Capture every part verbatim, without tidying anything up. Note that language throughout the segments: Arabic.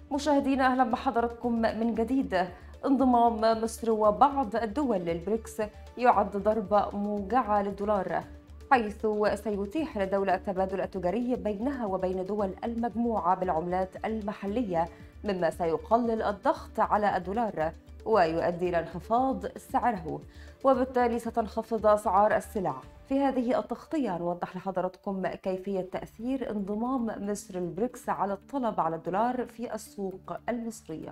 مشاهدينا أهلا بحضراتكم من جديد. انضمام مصر وبعض الدول للبريكس يعد ضربة موجعة للدولار، حيث سيتيح للدولة التبادل التجاري بينها وبين دول المجموعة بالعملات المحلية، مما سيقلل الضغط على الدولار ويؤدي إلى انخفاض سعره، وبالتالي ستنخفض أسعار السلع. في هذه التغطية نوضح لحضراتكم كيفية تأثير انضمام مصر للبريكس على الطلب على الدولار في السوق المصرية.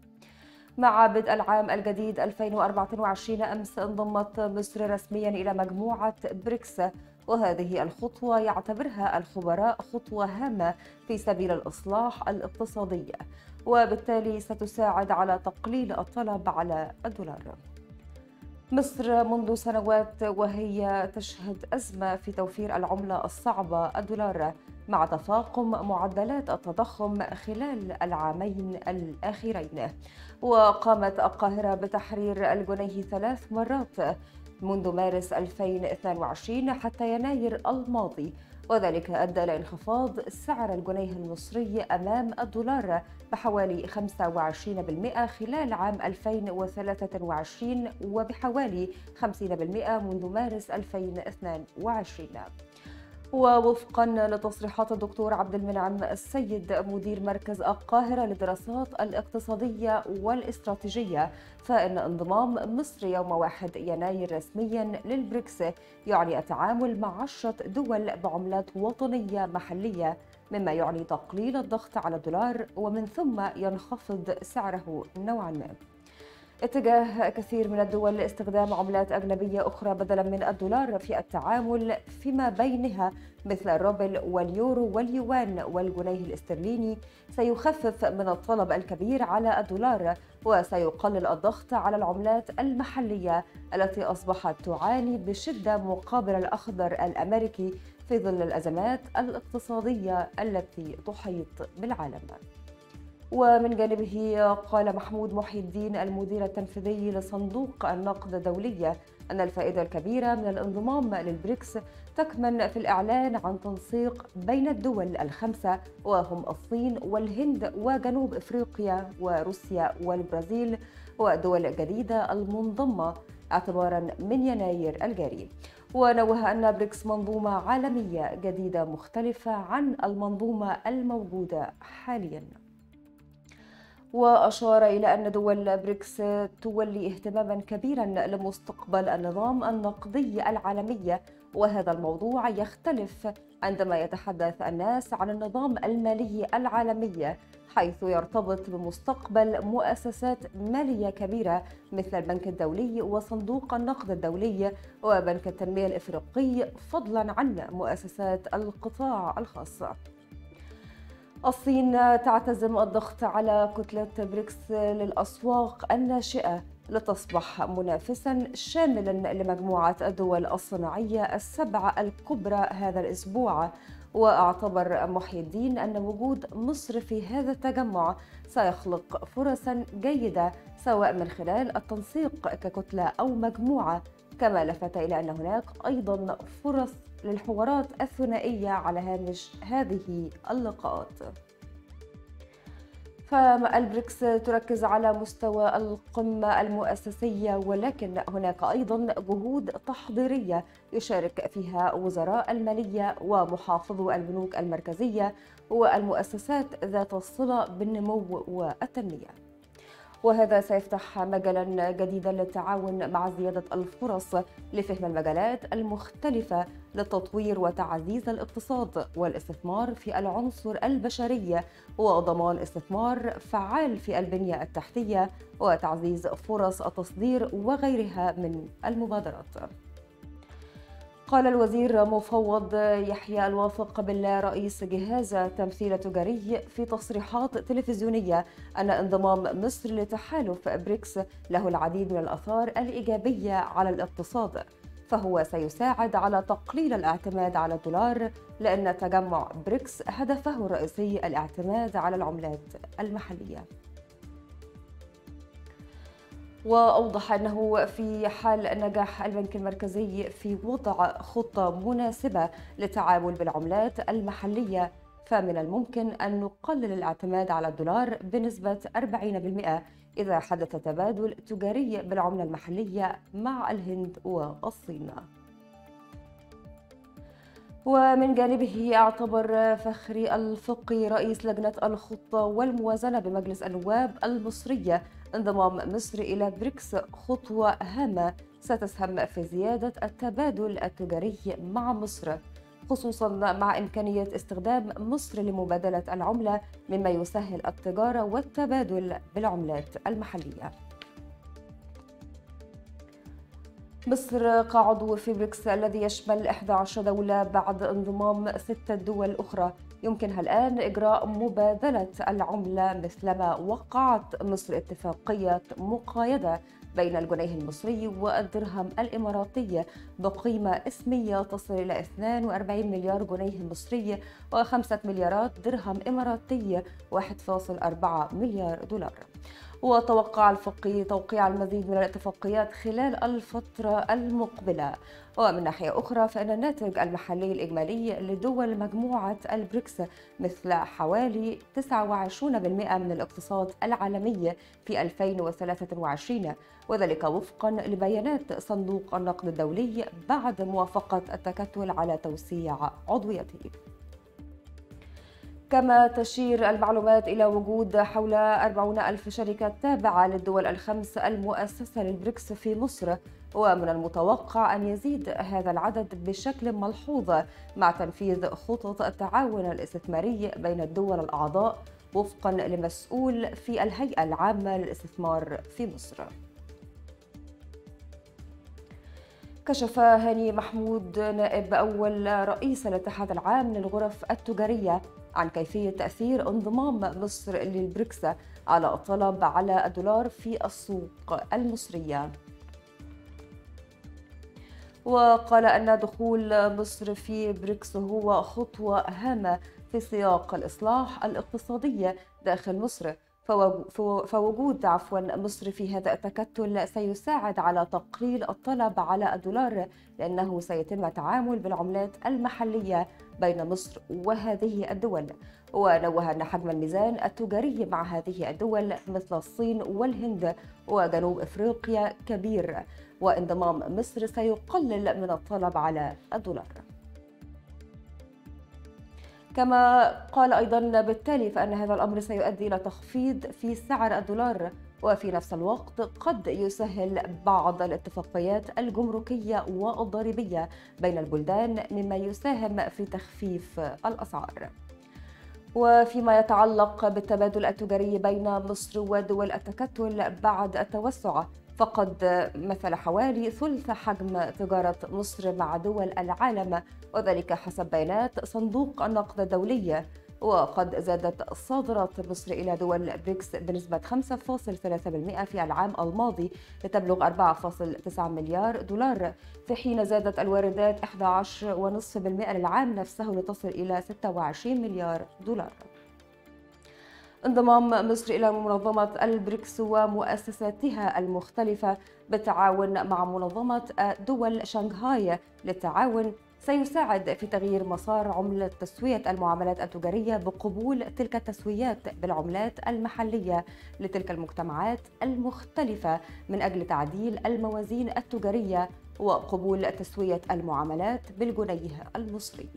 مع بدء العام الجديد ألفين وأربعة وعشرين أمس انضمت مصر رسميا إلى مجموعة بريكس، وهذه الخطوة يعتبرها الخبراء خطوة هامة في سبيل الإصلاح الاقتصادي، وبالتالي ستساعد على تقليل الطلب على الدولار. مصر منذ سنوات وهي تشهد أزمة في توفير العملة الصعبة الدولار، مع تفاقم معدلات التضخم خلال العامين الأخيرين. وقامت القاهرة بتحرير الجنيه ثلاث مرات منذ مارس ألفين واثنين وعشرين حتى يناير الماضي، وذلك أدى إلى انخفاض سعر الجنيه المصري أمام الدولار بحوالي خمسة وعشرين بالمئة خلال عام ألفين وثلاثة وعشرين وبحوالي خمسين بالمئة منذ مارس ألفين واثنين وعشرين. ووفقا لتصريحات الدكتور عبد المنعم السيد مدير مركز القاهرة للدراسات الاقتصادية والاستراتيجية، فإن انضمام مصر يوم واحد يناير رسميا للبريكس يعني التعامل مع عشرة دول بعملات وطنية محلية، مما يعني تقليل الضغط على الدولار ومن ثم ينخفض سعره نوعا ما. اتجاه كثير من الدول لاستخدام عملات أجنبية أخرى بدلا من الدولار في التعامل فيما بينها مثل الروبل واليورو واليوان والجنيه الاسترليني سيخفف من الطلب الكبير على الدولار، وسيقلل الضغط على العملات المحلية التي أصبحت تعاني بشدة مقابل الأخضر الأمريكي في ظل الأزمات الاقتصادية التي تحيط بالعالم. ومن جانبه قال محمود محي الدين المدير التنفيذي لصندوق النقد الدولي أن الفائدة الكبيرة من الانضمام للبريكس تكمن في الإعلان عن تنسيق بين الدول الخمسة، وهم الصين والهند وجنوب إفريقيا وروسيا والبرازيل والدول الجديدة المنضمة اعتبارا من يناير الجاري. ونوه أن بريكس منظومة عالمية جديدة مختلفة عن المنظومة الموجودة حالياً. وأشار إلى أن دول بريكس تولي اهتماما كبيرا لمستقبل النظام النقدي العالمي، وهذا الموضوع يختلف عندما يتحدث الناس عن النظام المالي العالمي، حيث يرتبط بمستقبل مؤسسات مالية كبيرة مثل البنك الدولي وصندوق النقد الدولي وبنك التنمية الإفريقي، فضلا عن مؤسسات القطاع الخاص. الصين تعتزم الضغط على كتلة بريكس للأسواق الناشئة لتصبح منافساً شاملاً لمجموعة الدول الصناعية السبعة الكبرى هذا الأسبوع. واعتبر محي الدين أن وجود مصر في هذا التجمع سيخلق فرصاً جيدة سواء من خلال التنسيق ككتلة أو مجموعة، كما لفت إلى أن هناك أيضاً فرص للحوارات الثنائية على هامش هذه اللقاءات. فالبريكس تركز على مستوى القمة المؤسسية، ولكن هناك أيضا جهود تحضيرية يشارك فيها وزراء المالية ومحافظو البنوك المركزية والمؤسسات ذات الصلة بالنمو والتنمية، وهذا سيفتح مجالا جديدا للتعاون مع زيادة الفرص لفهم المجالات المختلفة للتطوير وتعزيز الاقتصاد والاستثمار في العنصر البشري وضمان استثمار فعال في البنية التحتية وتعزيز فرص التصدير وغيرها من المبادرات. قال الوزير مفوض يحيى الوافق بالله رئيس جهاز تمثيل التجاري في تصريحات تلفزيونية أن انضمام مصر لتحالف بريكس له العديد من الآثار الإيجابية على الاقتصاد، فهو سيساعد على تقليل الاعتماد على الدولار، لأن تجمع بريكس هدفه الرئيسي الاعتماد على العملات المحلية. وأوضح أنه في حال نجاح البنك المركزي في وضع خطة مناسبة للتعامل بالعملات المحلية، فمن الممكن أن نقلل الاعتماد على الدولار بنسبة أربعين بالمئة إذا حدث تبادل تجاري بالعملة المحلية مع الهند والصين. ومن جانبه اعتبر فخري الفقي رئيس لجنة الخطة والموازنة بمجلس النواب المصري انضمام مصر إلى بريكس خطوة هامة ستسهم في زيادة التبادل التجاري مع مصر، خصوصا مع إمكانية استخدام مصر لمبادلة العملة مما يسهل التجارة والتبادل بالعملات المحلية. مصر كعضو في بريكس الذي يشمل إحدى عشرة دولة بعد انضمام ستة دول أخرى يمكنها الآن إجراء مبادلة العملة مثلما وقعت مصر اتفاقية مقايضة بين الجنيه المصري والدرهم الإماراتي بقيمة اسمية تصل إلى اثنين وأربعين مليار جنيه مصري وخمسة مليارات درهم إماراتي واحد فاصل أربعة مليار دولار. وتوقع الفقيه توقيع المزيد من الاتفاقيات خلال الفترة المقبلة. ومن ناحية أخرى فإن الناتج المحلي الإجمالي لدول مجموعة البريكس مثل حوالي تسعة وعشرين بالمئة من الاقتصاد العالمي في ألفين وثلاثة وعشرين، وذلك وفقا لبيانات صندوق النقد الدولي بعد موافقة التكتل على توسيع عضويته. كما تشير المعلومات إلى وجود حول أربعين ألف شركة تابعة للدول الخمس المؤسسة للبريكس في مصر، ومن المتوقع أن يزيد هذا العدد بشكل ملحوظ مع تنفيذ خطط التعاون الاستثماري بين الدول الأعضاء وفقا لمسؤول في الهيئة العامة للاستثمار في مصر. كشف هاني محمود نائب أول رئيس الاتحاد العام للغرف التجارية عن كيفية تأثير انضمام مصر للبريكس على الطلب على الدولار في السوق المصرية. وقال أن دخول مصر في بريكس هو خطوة هامة في سياق الإصلاح الاقتصادي داخل مصر، فوجود عفوا مصر في هذا التكتل سيساعد على تقليل الطلب على الدولار لأنه سيتم التعامل بالعملات المحلية بين مصر وهذه الدول. ونوه أن حجم الميزان التجاري مع هذه الدول مثل الصين والهند وجنوب أفريقيا كبير، وانضمام مصر سيقلل من الطلب على الدولار. كما قال أيضا بالتالي فإن هذا الأمر سيؤدي إلى تخفيض في سعر الدولار، وفي نفس الوقت قد يسهل بعض الاتفاقيات الجمركية والضريبية بين البلدان مما يساهم في تخفيف الأسعار. وفيما يتعلق بالتبادل التجاري بين مصر ودول التكتل بعد التوسع، فقد مثل حوالي ثلث حجم تجارة مصر مع دول العالم، وذلك حسب بيانات صندوق النقد الدولي. وقد زادت صادرات مصر إلى دول بريكس بنسبة خمسة فاصل ثلاثة بالمئة في العام الماضي لتبلغ أربعة فاصل تسعة مليار دولار، في حين زادت الواردات إحدى عشر فاصلة خمسة بالمئة للعام نفسه لتصل إلى ستة وعشرين مليار دولار. انضمام مصر إلى منظمة البريكس ومؤسساتها المختلفة بالتعاون مع منظمة دول شنغهاي للتعاون سيساعد في تغيير مسار عملة تسوية المعاملات التجارية بقبول تلك التسويات بالعملات المحلية لتلك المجتمعات المختلفة من أجل تعديل الموازين التجارية وقبول تسوية المعاملات بالجنيه المصري.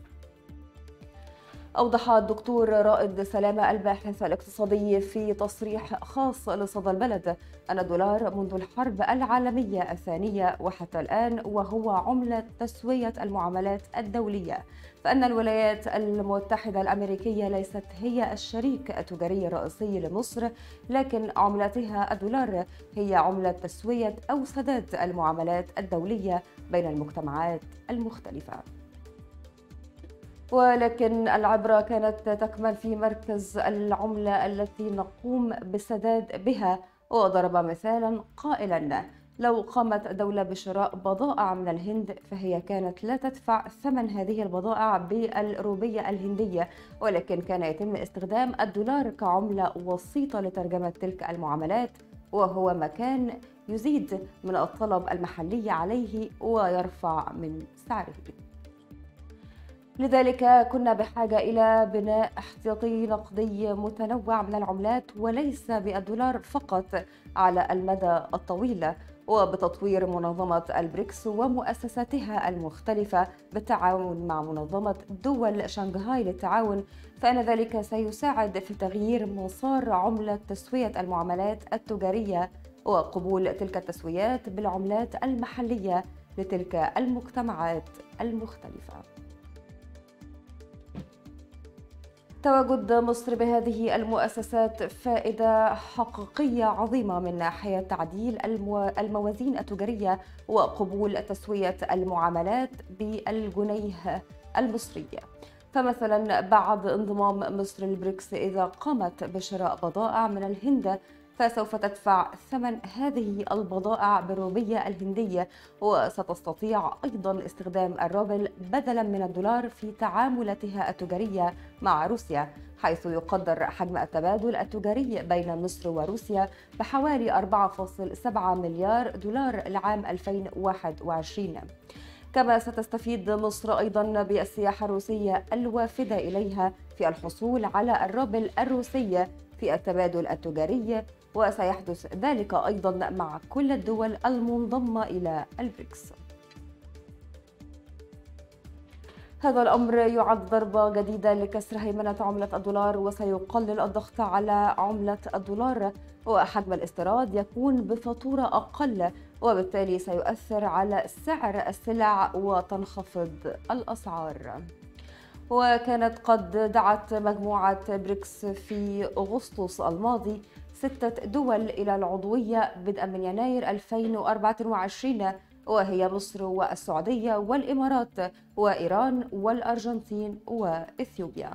أوضح الدكتور رائد سلامة الباحث الاقتصادي في تصريح خاص لصدى البلد أن الدولار منذ الحرب العالمية الثانية وحتى الآن وهو عملة تسوية المعاملات الدولية، فإن الولايات المتحدة الأمريكية ليست هي الشريك التجاري الرئيسي لمصر، لكن عملتها الدولار هي عملة تسوية أو سداد المعاملات الدولية بين المجتمعات المختلفة. ولكن العبرة كانت تكمن في مركز العملة التي نقوم بالسداد بها، وضرب مثالا قائلا: لو قامت دولة بشراء بضائع من الهند فهي كانت لا تدفع ثمن هذه البضائع بالروبية الهندية، ولكن كان يتم استخدام الدولار كعملة وسيطة لترجمة تلك المعاملات، وهو ما كان يزيد من الطلب المحلي عليه ويرفع من سعره. لذلك كنا بحاجة إلى بناء احتياطي نقدي متنوع من العملات وليس بالدولار فقط على المدى الطويل، وبتطوير منظمة البريكس ومؤسساتها المختلفة بالتعاون مع منظمة دول شنغهاي للتعاون، فإن ذلك سيساعد في تغيير مسار عملة تسوية المعاملات التجارية وقبول تلك التسويات بالعملات المحلية لتلك المجتمعات المختلفة. تواجد مصر بهذه المؤسسات فائدة حقيقية عظيمة من ناحية تعديل الموازين التجارية وقبول تسوية المعاملات بالجنيه المصري. فمثلا بعد انضمام مصر للبريكس، إذا قامت بشراء بضائع من الهند فسوف تدفع ثمن هذه البضائع بالروبية الهندية، وستستطيع أيضا استخدام الروبل بدلا من الدولار في تعاملاتها التجارية مع روسيا، حيث يقدر حجم التبادل التجاري بين مصر وروسيا بحوالي أربعة فاصلة سبعة مليار دولار لعام ألفين وواحد وعشرين. كما ستستفيد مصر أيضا بالسياحة الروسية الوافدة إليها في الحصول على الروبل الروسي في التبادل التجاري، وسيحدث ذلك أيضا مع كل الدول المنضمة إلى البريكس. هذا الأمر يعد ضربة جديدة لكسر هيمنة عملة الدولار، وسيقلل الضغط على عملة الدولار، وحجم الاستيراد يكون بفاتورة أقل، وبالتالي سيؤثر على سعر السلع وتنخفض الأسعار. وكانت قد دعت مجموعة بريكس في أغسطس الماضي ستة دول إلى العضوية بدءا من يناير ألفين وأربعة وعشرين، وهي مصر والسعودية والإمارات وإيران والأرجنتين وإثيوبيا.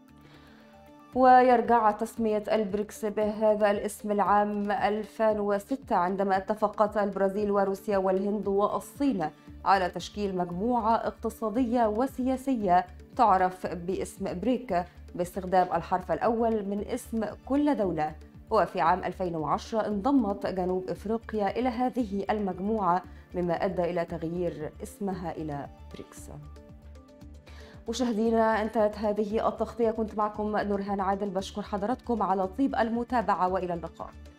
ويرجع تسمية البريكس بهذا الاسم العام ألفين وستة، عندما اتفقت البرازيل وروسيا والهند والصين على تشكيل مجموعة اقتصادية وسياسية تعرف باسم بريك باستخدام الحرف الأول من اسم كل دولة. وفي عام ألفين وعشرة انضمت جنوب إفريقيا إلى هذه المجموعة، مما أدى إلى تغيير اسمها إلى بريكس. مشاهدينا، انتهت هذه التغطية، كنت معكم نورهان عادل، بشكر حضراتكم على طيب المتابعة وإلى اللقاء.